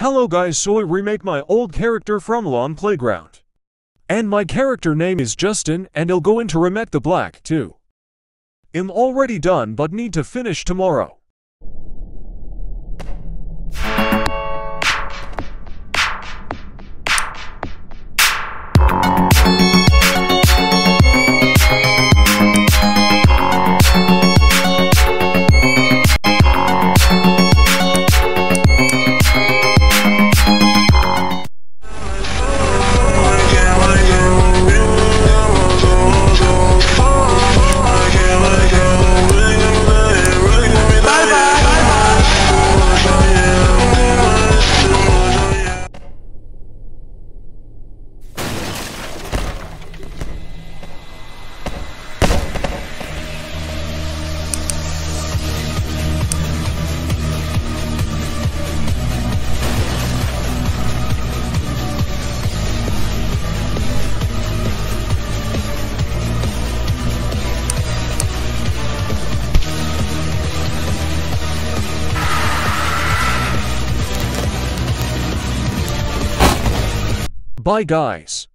Hello guys, so I remake my old character from Lawn Playground. And my character name is Justin, and I'll go into remake the black too. I'm already done but need to finish tomorrow. Bye guys.